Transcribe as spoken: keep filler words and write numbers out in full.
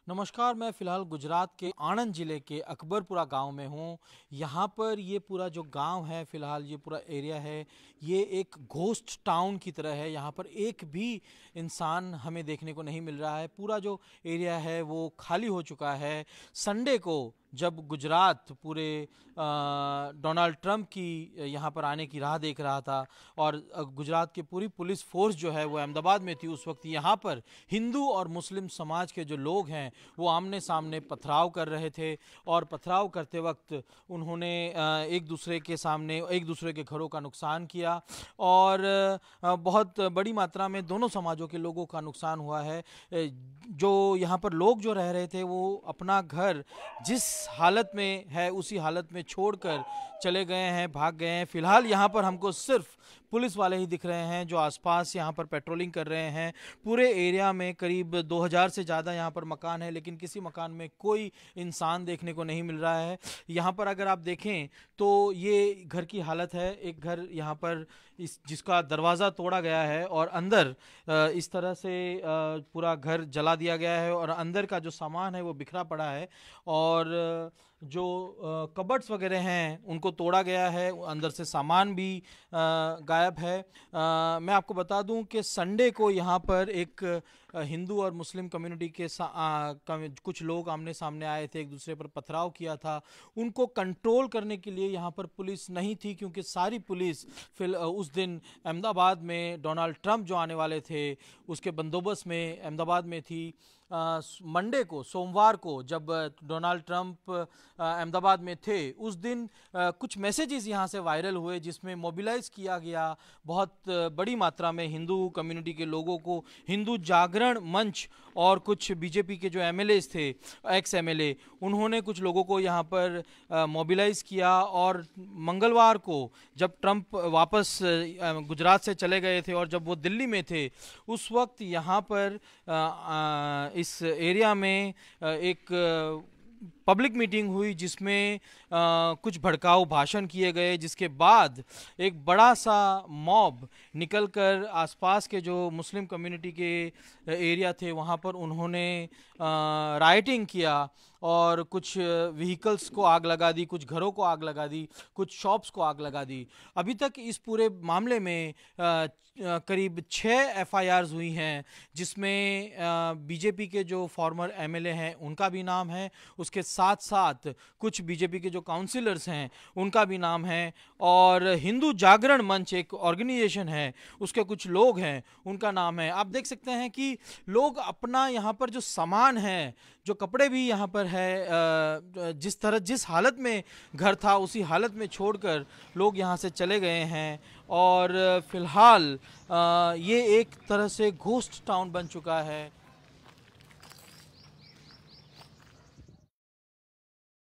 नमस्कार, मैं फ़िलहाल गुजरात के आणंद ज़िले के अकबरपुरा गांव में हूं। यहां पर ये पूरा जो गांव है, फ़िलहाल ये पूरा एरिया है, ये एक घोस्ट टाउन की तरह है। यहां पर एक भी इंसान हमें देखने को नहीं मिल रहा है। पूरा जो एरिया है वो खाली हो चुका है। संडे को जब गुजरात पूरे डोनाल्ड ट्रंप की यहाँ पर आने की राह देख रहा था और गुजरात की पूरी पुलिस फोर्स जो है वो अहमदाबाद में थी, उस वक्त यहाँ पर हिंदू और मुस्लिम समाज के जो लोग हैं वो आमने सामने पथराव कर रहे थे। और पथराव करते वक्त उन्होंने एक दूसरे के सामने एक दूसरे के घरों का नुकसान किया और बहुत बड़ी मात्रा में दोनों समाजों के लोगों का नुकसान हुआ है। जो यहाँ पर लोग जो रह रहे थे वो अपना घर जिस हालत में है उसी हालत में छोड़कर चले गए हैं, भाग गए हैं। फिलहाल यहाँ पर हमको सिर्फ पुलिस वाले ही दिख रहे हैं जो आसपास यहाँ पर पेट्रोलिंग कर रहे हैं। पूरे एरिया में करीब दो हज़ार से ज़्यादा यहाँ पर मकान है, लेकिन किसी मकान में कोई इंसान देखने को नहीं मिल रहा है। यहाँ पर अगर आप देखें तो ये घर की हालत है। एक घर यहाँ पर इस जिसका दरवाज़ा तोड़ा गया है और अंदर इस तरह से पूरा घर जला दिया गया है और अंदर का जो सामान है वो बिखरा पड़ा है और जो कबर्ड्स वगैरह हैं उनको तोड़ा गया है, अंदर से सामान भी गायब है। आ, मैं आपको बता दूं कि संडे को यहाँ पर एक हिंदू और मुस्लिम कम्युनिटी के सा, आ, कुछ लोग आमने सामने आए थे, एक दूसरे पर पथराव किया था। उनको कंट्रोल करने के लिए यहाँ पर पुलिस नहीं थी, क्योंकि सारी पुलिस फिर उस दिन अहमदाबाद में डोनाल्ड ट्रंप जो आने वाले थे उसके बंदोबस्त में अहमदाबाद में थी। मंडे को, सोमवार को, जब डोनाल्ड ट्रंप अहमदाबाद में थे उस दिन आ, कुछ मैसेजेस यहाँ से वायरल हुए जिसमें मोबिलाइज किया गया बहुत बड़ी मात्रा में हिंदू कम्युनिटी के लोगों को। हिंदू जागरण मंच और कुछ बीजेपी के जो एमएलए थे, एक्स एमएलए, उन्होंने कुछ लोगों को यहाँ पर मोबिलाइज किया और मंगलवार को जब ट्रंप वापस गुजरात से चले गए थे और जब वो दिल्ली में थे उस वक्त यहाँ पर आ, आ, इस एरिया में एक पब्लिक मीटिंग हुई जिसमें आ, कुछ भड़काऊ भाषण किए गए, जिसके बाद एक बड़ा सा मॉब निकलकर आसपास के जो मुस्लिम कम्युनिटी के एरिया थे वहाँ पर उन्होंने राइटिंग किया और कुछ व्हीकल्स को आग लगा दी, कुछ घरों को आग लगा दी, कुछ शॉप्स को आग लगा दी। अभी तक इस पूरे मामले में आ, करीब छः एफ आई आर्स हुई हैं, जिसमें बीजेपी के जो फॉर्मर एमएलए हैं उनका भी नाम है, उसके साथ साथ कुछ बीजेपी के जो काउंसिलर्स हैं उनका भी नाम है और हिंदू जागरण मंच एक ऑर्गेनाइजेशन है उसके कुछ लोग हैं उनका नाम है। आप देख सकते हैं कि लोग अपना यहाँ पर जो सामान है, जो कपड़े भी यहाँ पर है, जिस तरह जिस हालत में घर था उसी हालत में छोड़कर लोग यहाँ से चले गए हैं और फिलहाल ये एक तरह से घोस्ट टाउन बन चुका है।